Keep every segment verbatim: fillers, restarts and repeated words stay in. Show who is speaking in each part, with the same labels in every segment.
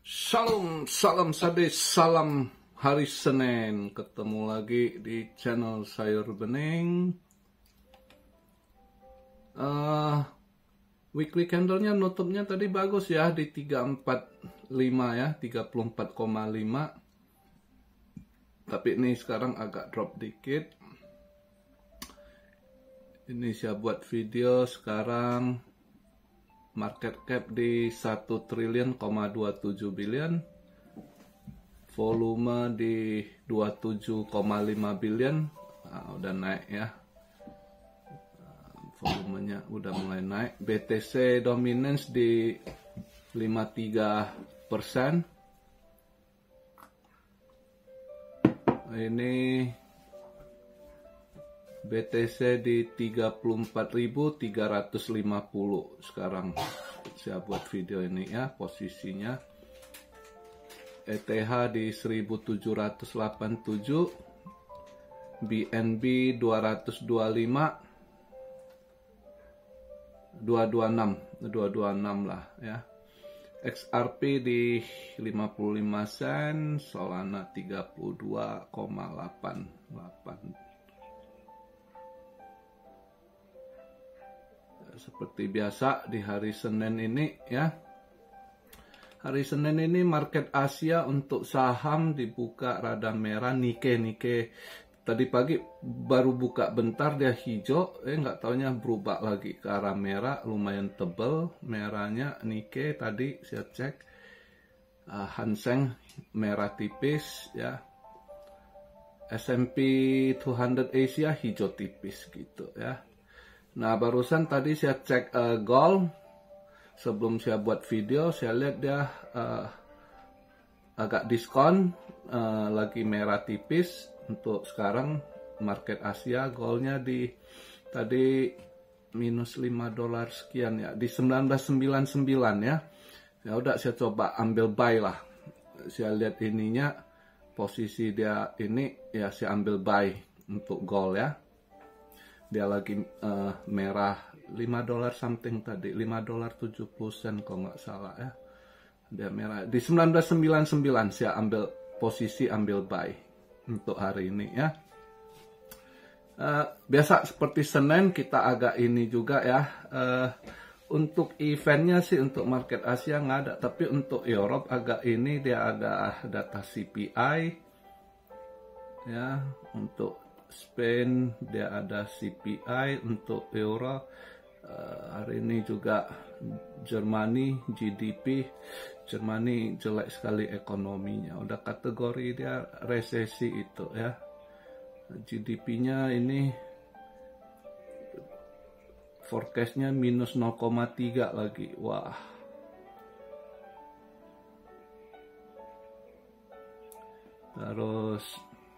Speaker 1: Salam, salam sade, salam hari Senin. Ketemu lagi di channel Sayur Bening. Uh, weekly candlenya nutupnya tadi bagus ya di tiga empat lima ya, tiga puluh empat koma lima. Tapi ini sekarang agak drop dikit. Ini saya buat video sekarang. Market cap di satu triliun koma dua puluh tujuh billion, volume di dua puluh tujuh koma lima billion. Nah, udah naik ya, volumenya udah mulai naik. B T C dominance di lima puluh tiga persen. Ini B T C di tiga puluh empat ribu tiga ratus lima puluh sekarang saya buat video ini ya, posisinya. E T H di seribu tujuh ratus delapan puluh tujuh, B N B dua ratus dua puluh lima, dua ratus dua puluh enam, dua ratus dua puluh enam lah ya. X R P di lima puluh lima sen, Solana tiga puluh dua koma delapan delapan. Seperti biasa di hari Senin ini ya. Hari Senin ini market Asia untuk saham dibuka rada merah. Nikkei Nikkei tadi pagi baru buka bentar dia hijau, eh nggak taunya berubah lagi ke arah merah, lumayan tebel merahnya. Nikkei tadi saya cek, uh, Hang Seng merah tipis ya. S and P dua ratus Asia hijau tipis gitu ya. Nah, barusan tadi saya cek uh, gold. Sebelum saya buat video, saya lihat dia uh, agak diskon, uh, lagi merah tipis. Untuk sekarang market Asia goldnya di tadi minus lima dolar sekian ya, di sembilan belas sembilan puluh sembilan ya. Ya udah, saya coba ambil buy lah. Saya lihat ininya posisi dia ini ya, saya ambil buy untuk gold ya. Dia lagi uh, merah lima dolar something tadi, lima dolar tujuh puluh sen kalau nggak salah ya. Dia merah di sembilan belas sembilan puluh sembilan, saya ambil posisi, ambil buy untuk hari ini ya. Uh, biasa seperti Senin kita agak ini juga ya. Uh, untuk eventnya sih untuk market Asia nggak ada, tapi untuk Europe agak ini, dia ada data C P I ya. Untuk Spain dia ada C P I, untuk Euro uh, hari ini juga Germany G D P. Germany jelek sekali ekonominya, udah kategori dia resesi itu ya. G D P-nya ini forecastnya minus nol koma tiga lagi, wah. Terus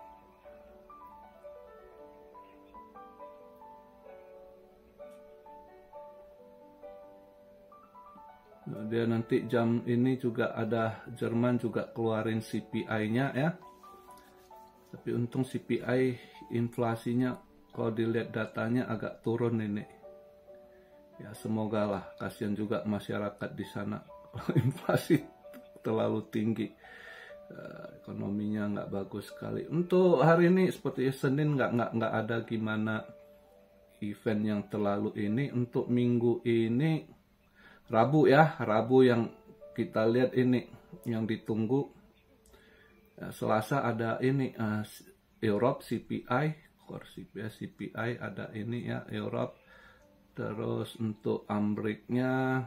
Speaker 1: dia nanti jam ini juga ada Jerman juga keluarin C P I-nya ya. Tapi untung C P I inflasinya kalau dilihat datanya agak turun ini. Ya semoga lah, kasihan juga masyarakat di sana kalau inflasi terlalu tinggi. Uh, ekonominya nggak bagus sekali. Untuk hari ini seperti Senin nggak nggak nggak ada gimana event yang terlalu ini. Untuk minggu ini Rabu ya, Rabu yang kita lihat ini, yang ditunggu. Ya, Selasa ada ini, uh, Europe C P I, core C P I, C P I ada ini ya, Europe. Terus untuk Ameriknya,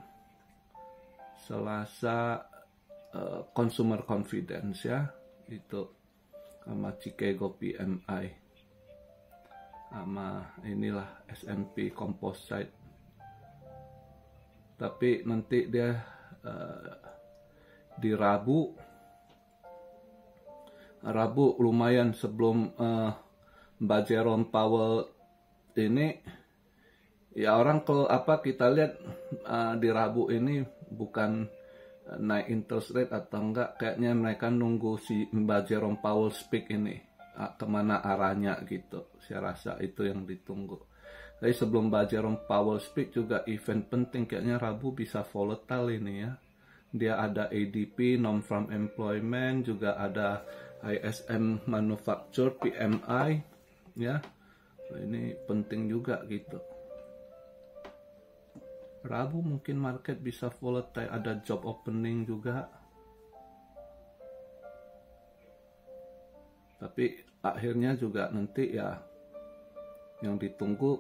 Speaker 1: Selasa uh, Consumer Confidence ya, itu sama Chicago P M I, sama inilah S and P Composite. Tapi nanti dia uh, di Rabu, Rabu lumayan sebelum uh, Mbak Jerome Powell ini, ya orang kalau apa kita lihat uh, di Rabu ini bukan uh, naik interest rate atau enggak, kayaknya mereka nunggu si Mbak Jerome Powell speak ini, uh, kemana arahnya gitu. Saya rasa itu yang ditunggu. Tapi sebelum Mbak Jerome Powell speak juga event penting, kayaknya Rabu bisa volatile ini ya. dia ada A D P, non-farm employment, juga ada I S M manufacture, P M I, ya. Ini penting juga gitu. Rabu mungkin market bisa volatile, ada job opening juga. Tapi akhirnya juga nanti ya yang ditunggu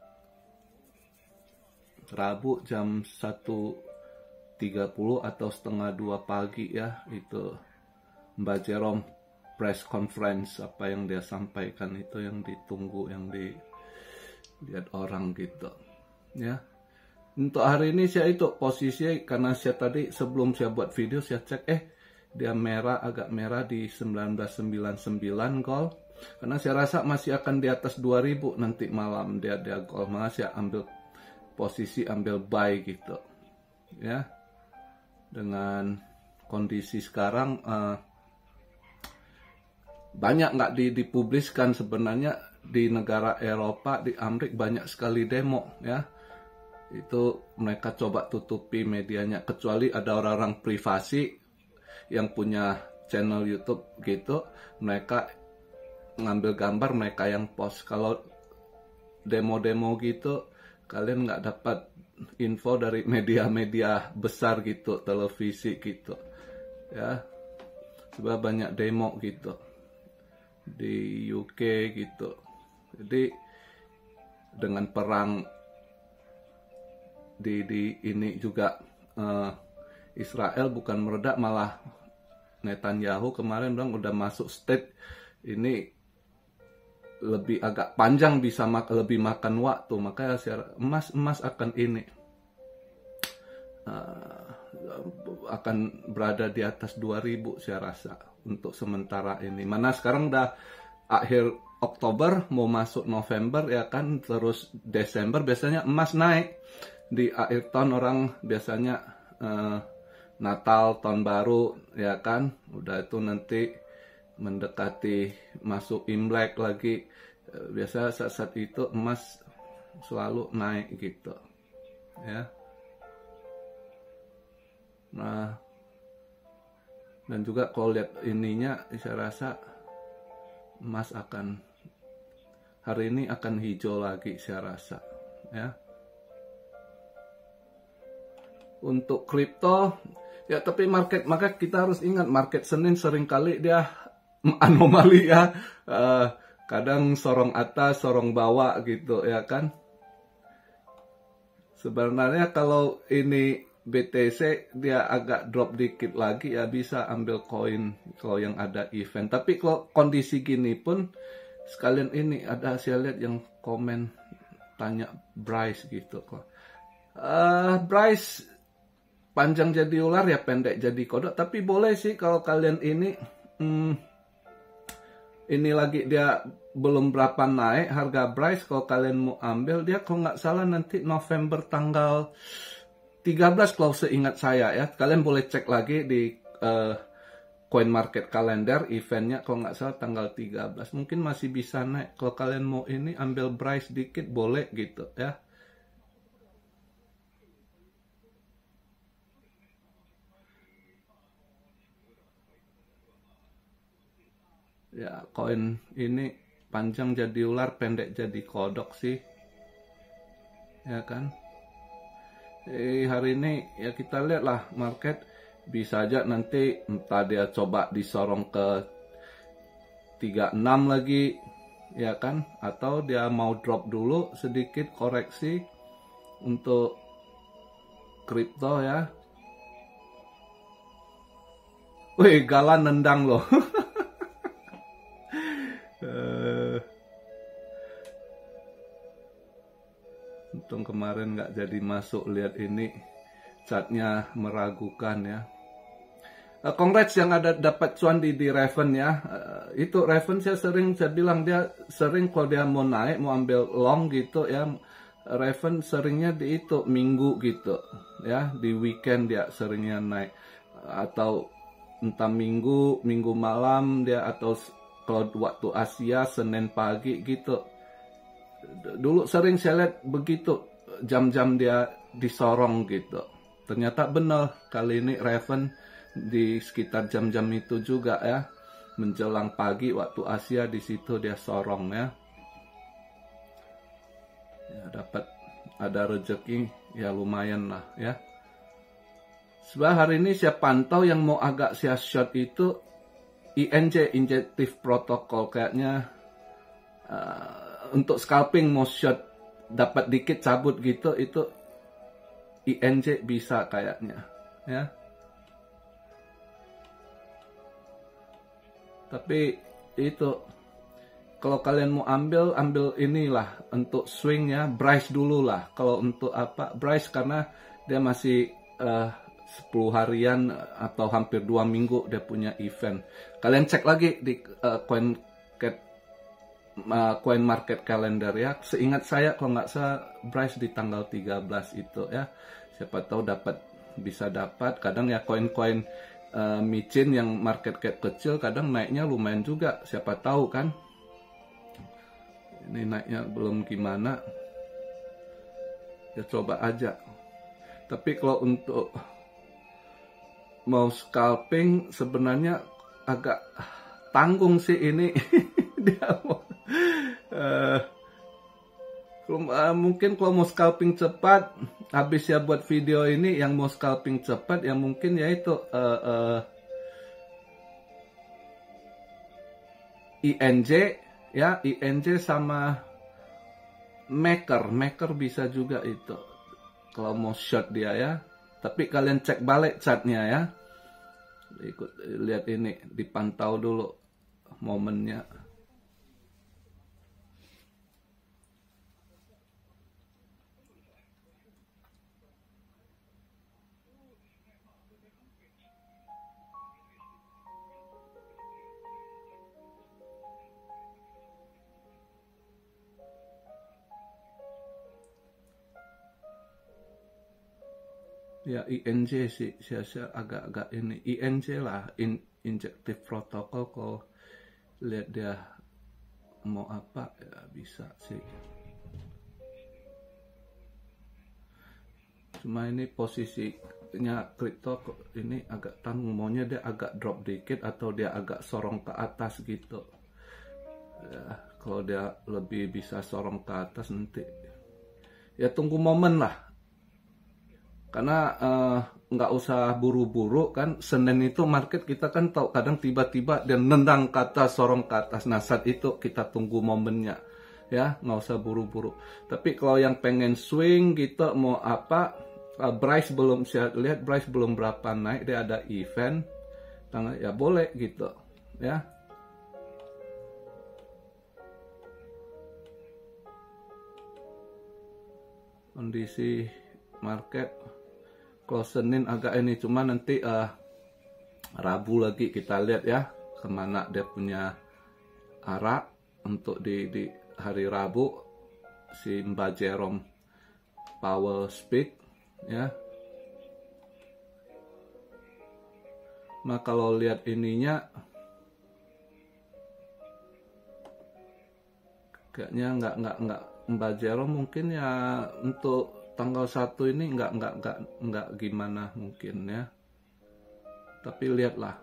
Speaker 1: Rabu jam satu tiga puluh atau setengah dua pagi ya, itu Mbak Jerome press conference, apa yang dia sampaikan itu yang ditunggu, yang dilihat orang gitu ya. Untuk hari ini saya itu posisi, karena saya tadi sebelum saya buat video saya cek, eh dia merah, agak merah di sembilan belas sembilan puluh sembilan gold, karena saya rasa masih akan di atas dua ribu nanti malam dia dia gold, malah saya ambil posisi, ambil buy gitu ya. Dengan kondisi sekarang uh, banyak nggak di, dipubliskan sebenarnya di negara Eropa, di Amerika banyak sekali demo ya. Itu mereka coba tutupi medianya, kecuali ada orang-orang privasi yang punya channel YouTube gitu, mereka ngambil gambar, mereka yang post. Kalau demo-demo gitu kalian nggak dapat info dari media-media besar gitu, televisi gitu ya. Sebab banyak demo gitu di U K gitu. Jadi dengan perang di di ini juga uh, Israel bukan meredak, malah Netanyahu kemarin bilang udah masuk state ini lebih agak panjang, bisa mak lebih makan waktu, makanya emas emas akan ini uh, akan berada di atas dua ribu saya rasa untuk sementara ini. Mana sekarang udah akhir Oktober mau masuk November ya kan, terus Desember biasanya emas naik. Di akhir tahun orang biasanya uh, Natal, tahun baru ya kan, udah itu nanti mendekati masuk Imlek lagi, biasa saat-saat itu emas selalu naik gitu ya. Nah, dan juga kalau lihat ininya saya rasa emas akan hari ini akan hijau lagi saya rasa ya. Untuk kripto ya, tapi market, maka kita harus ingat market Senin seringkali dia anomali ya, uh, kadang sorong atas, sorong bawah gitu ya kan. Sebenarnya kalau ini B T C dia agak drop dikit lagi ya bisa ambil koin kalau yang ada event. Tapi kalau kondisi gini pun sekalian ini ada, saya lihat yang komen tanya Bryce gitu kok. Uh, Bryce panjang jadi ular ya pendek jadi kodok, tapi boleh sih kalau kalian ini hmm, ini lagi dia belum berapa naik harga Bryce, kalau kalian mau ambil dia kalau nggak salah nanti November tanggal tiga belas kalau seingat saya ya. Kalian boleh cek lagi di uh, Coin Market Calendar eventnya, kalau nggak salah tanggal tiga belas, mungkin masih bisa naik. Kalau kalian mau ini ambil Bryce dikit boleh gitu ya. Ya, koin ini panjang jadi ular, pendek jadi kodok sih. Ya kan? Eh, hari ini ya kita lihatlah market bisa aja nanti entah dia coba disorong ke tiga puluh enam lagi, ya kan? Atau dia mau drop dulu sedikit koreksi untuk kripto ya. Wih, Gala nendang loh. Untung kemarin nggak jadi masuk, lihat ini chartnya meragukan ya. Uh, congrats yang ada dapat cuan di, di Raven ya. Uh, itu Raven saya sering, saya bilang dia sering kalau dia mau naik, mau ambil long gitu ya. Raven seringnya di itu minggu gitu ya, di weekend dia seringnya naik. Atau entah minggu, minggu malam dia, atau kalau waktu Asia Senin pagi gitu. Dulu sering saya lihat begitu jam-jam dia disorong gitu. ternyata benar kali ini Raven di sekitar jam-jam itu juga ya, menjelang pagi waktu Asia, di situ dia sorong ya. Ya, dapat ada rezeki ya, lumayan lah ya. Sebab hari ini saya pantau yang mau agak saya short itu I N J, Injective Protocol, kayaknya uh, untuk scalping mau short dapat dikit cabut gitu, itu I N J bisa kayaknya ya. Tapi itu kalau kalian mau ambil, ambil inilah untuk swing ya, Bryce dulu lah. Kalau untuk apa, Bryce karena dia masih uh, sepuluh harian atau hampir dua minggu dia punya event. Kalian cek lagi di uh, coin uh, coin market calendar ya. Seingat saya kalau nggak salah Bryce di tanggal tiga belas itu ya. Siapa tahu dapat, bisa dapat. Kadang ya koin-koin uh, micin yang market cap kecil kadang naiknya lumayan juga. Siapa tahu kan. Ini naiknya belum gimana. Ya coba aja. Tapi kalau untuk mau scalping sebenarnya agak tanggung sih ini. Dia mau uh, uh, mungkin kalau mau scalping cepat, habis ya buat video ini yang mau scalping cepat yang mungkin yaitu uh, uh, I N J ya, I N J sama Maker, Maker bisa juga itu kalau mau short dia ya. Tapi kalian cek balik chartnya ya. Ikut lihat ini, dipantau dulu momennya. Ya I N J sih, saya agak-agak ini I N J lah, in, Injective Protocol. Kalau lihat dia mau apa ya bisa sih. Cuma ini posisinya kripto ini agak tanggung, maunya dia agak drop dikit atau dia agak sorong ke atas gitu. Ya, kalau dia lebih bisa sorong ke atas nanti ya tunggu momen lah. Karena nggak uh, usah buru-buru kan. Senin itu market kita kan tahu kadang tiba-tiba dan nendang ke atas, sorong ke atas. Nah saat itu kita tunggu momennya ya, nggak usah buru-buru. Tapi kalau yang pengen swing gitu mau apa, uh, Bryce belum, saya lihat Bryce belum berapa naik, dia ada event tanggal ya, boleh gitu ya. Kondisi market kalau Senin agak ini, cuma nanti uh, Rabu lagi kita lihat ya kemana dia punya arah untuk di, di hari Rabu si Mbak Jerome Powell speak ya. Nah kalau lihat ininya kayaknya nggak nggak nggak Mbak Jerome mungkin ya untuk tanggal satu ini nggak nggak nggak nggak gimana mungkin ya. Tapi lihatlah.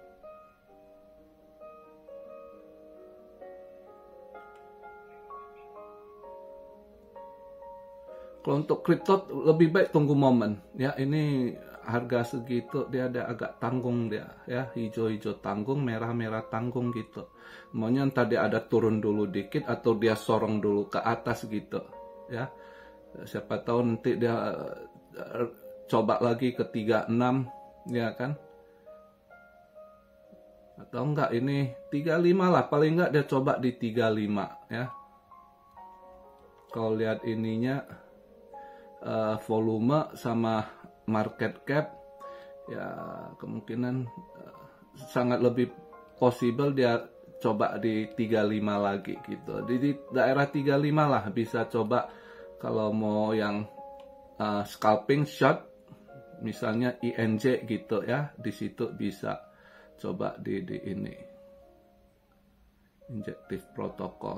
Speaker 1: Kalau untuk kripto lebih baik tunggu momen ya. Ini harga segitu dia ada agak tanggung dia ya, hijau-hijau tanggung, merah-merah tanggung gitu. Maunya entah dia ada turun dulu dikit atau dia sorong dulu ke atas gitu ya. Siapa tahu nanti dia uh, coba lagi ke tiga puluh enam ya kan. Atau enggak ini tiga puluh lima lah, paling enggak dia coba di tiga puluh lima ya. Kalau lihat ininya uh, volume sama market cap ya kemungkinan uh, sangat lebih possible dia coba di tiga puluh lima lagi gitu. Di, di daerah tiga puluh lima lah bisa coba. Kalau mau yang uh, scalping shot, misalnya I N J gitu ya, di situ bisa coba di, di ini Injective Protocol.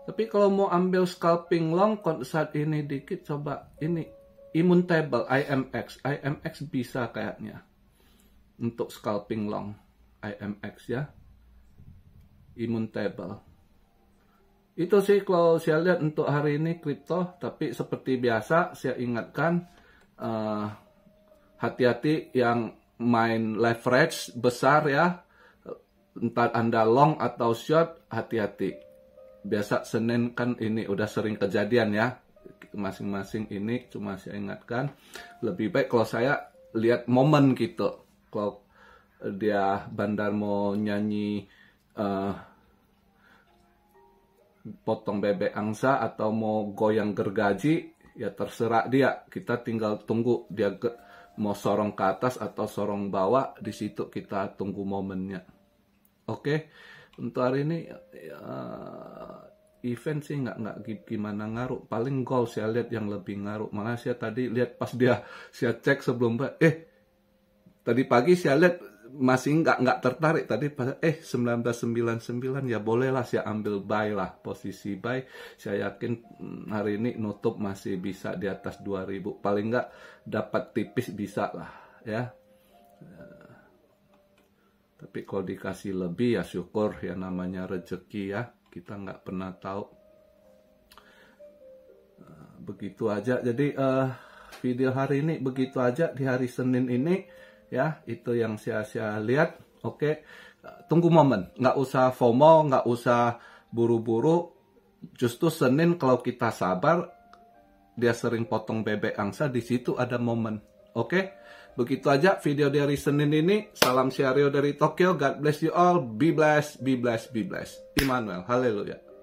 Speaker 1: Tapi kalau mau ambil scalping long saat ini dikit, coba ini immune table I M X. I M X bisa kayaknya untuk scalping long I M X ya. Immune table. Itu sih kalau saya lihat untuk hari ini kripto. Tapi seperti biasa saya ingatkan, uh, hati-hati yang main leverage besar ya. Entah Anda long atau short, hati-hati. Biasa Senin kan ini udah sering kejadian ya. Masing-masing ini cuma saya ingatkan. Lebih baik kalau saya lihat momen gitu. Kalau dia bandar mau nyanyi uh, potong bebek angsa atau mau goyang gergaji, ya terserah dia. Kita tinggal tunggu dia ke, mau sorong ke atas atau sorong bawah. Di situ kita tunggu momennya. Oke. Okay? Untuk hari ini uh, event sih nggak nggak gimana ngaruh. Paling gold saya lihat yang lebih ngaruh. Malah saya tadi lihat pas dia saya cek sebelum eh tadi pagi saya lihat masih nggak nggak tertarik tadi pas eh sembilan belas sembilan puluh sembilan ya bolehlah saya ambil buy lah, posisi buy. Saya yakin hari ini nutup masih bisa di atas dua ribu. Paling nggak dapat tipis bisa lah ya. Tapi kalau dikasih lebih ya syukur, ya namanya rezeki ya. Kita nggak pernah tahu. Begitu aja. Jadi uh, video hari ini begitu aja di hari Senin ini. Ya, itu yang saya, saya lihat. Oke, tunggu momen. Nggak usah FOMO, nggak usah buru-buru. Justru Senin kalau kita sabar, dia sering potong bebek angsa, di situ ada momen. Oke? Begitu aja video dari Senin ini. Salam Syario dari Tokyo. God bless you all. Be blessed, be blessed, be blessed. Immanuel. Haleluya.